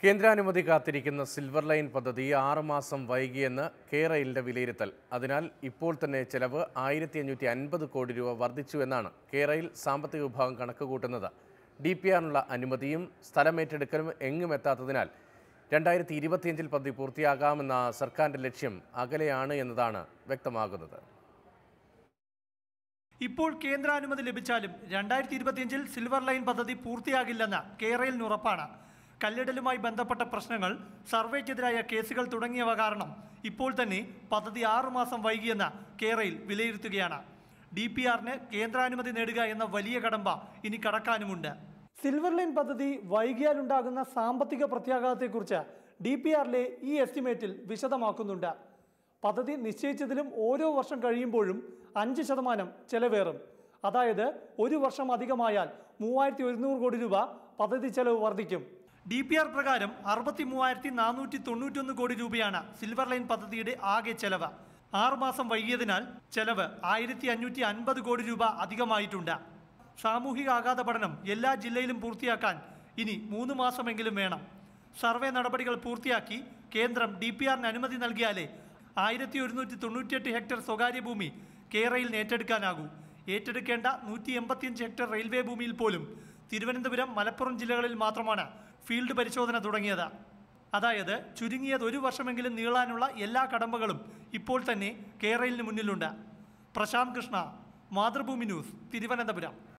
കേന്ദ്രാനുമതി കാത്തിരിക്കുന്ന silver line പദ്ധതി 6 മാസം വൈകിയെന്ന് കേരളിന്റെ വിലയിരുത്തൽ. അതിനാൽ ഇപ്പോൾ തന്നെ ചെലവ് 1550 കോടി രൂപ വർദ്ധിച്ചു എന്നാണ് കേരയിൽ സാമ്പത്തിക വിഭാഗം കണക്കുകൂട്ടുന്നത്. ഡിപിആറിനുള്ള അനുമതിയും സ്ഥലമേറ്റെടുക്കലും എങ്ങും എത്താത്തതിനാൽ 2025-ൽ പദ്ധതി പൂർത്തിയാകാമെന്ന സർക്കാരിന്റെ ലക്ഷ്യം അകലെയാണ് എന്നതാണ് വ്യക്തമാകുന്നത്. ഇപ്പോൾ കേന്ദ്രാനുമതി ലഭിച്ചാലും 2025-ൽ സിൽവർ ലൈൻ പദ്ധതി പൂർത്തിയാകില്ലെന്ന് കേരളിന് ഉറപ്പാണ്. കല്ലിടലുമായി ബന്ധപ്പെട്ട പ്രശ്നങ്ങൾ, സർവേക്കെതിരായ കേസുകൾ തുടങ്ങിയവ കാരണം ഇപ്പോൾ തന്നെ പദ്ധതി 6 മാസം വൈകിയെന്ന് കേരയിൽ വിലയിരുത്തുകയാണ്. ഡിപിആറിന് കേന്ദ്രാനുമതി നേടുക എന്ന വലിയ കടമ്പ ഇനി കടക്കാനുമുണ്ട്. സിൽവർ ലൈൻ പദ്ധതി വൈകിയാലുണ്ടാകുന്ന സാമ്പത്തിക പ്രത്യാഘാതത്തെക്കുറിച്ച് ഡിപിആറിലെ ഈ എസ്റ്റിമേറ്റിൽ വിശദമാക്കുന്നുണ്ട്. പദ്ധതി നിശ്ചയിച്ചതിലും ഓരോ വർഷം കഴിയുമ്പോഴും 5% ചെലവേറും. അതായത് ഒരു വർഷം അധികമായാൽ 3100 കോടി രൂപ പദ്ധതി ചെലവ് വർദ്ധിക്കും. ഡിപിആർ പ്രകാരം 63,491 കോടി രൂപയാണ് സിൽവർ ലൈൻ പദ്ധതിയുടെ ആകെ ചെലവ്. 6 മാസം വൈകിയതിനാൽ ചെലവ് 1550 കോടി രൂപ അധികമായിട്ടുണ്ട്. സാമൂഹിക ആഘാത പഠനം എല്ലാ ജില്ലയിലും പൂർത്തിയാക്കാൻ ഇനി 3 മാസമെങ്കിലും വേണം. സർവേ നടപടികൾ പൂർത്തിയാക്കി കേന്ദ്രം ഡിപിആറിന് അനുമതി നൽകിയാലേ 1198 ഹെക്ടർ സ്വകാര്യ ഭൂമി കേരളയിൽ ഏറ്റെടുക്കാനാകൂ. ഏറ്റെടുക്കേണ്ട 185 ഹെക്ടർ റെയിൽവേ ഭൂമിയിൽ പോലും തിരുവനന്തപുരം, മലപ്പുറം ജില്ലകളിൽ മാത്രമാണ് ഫീൽഡ് പരിശോധന തുടങ്ങിയത്. അതായത് ചുരുങ്ങിയത് 1 വർഷമെങ്കിലും നീളാനുള്ള എല്ലാ കടമ്പകളും ഇപ്പോൾ തന്നെ കേരളിന് മുന്നിലുണ്ട്. പ്രശാന്ത് കൃഷ്ണ, മാതൃഭൂമി ന്യൂസ്, തിരുവനന്തപുരം.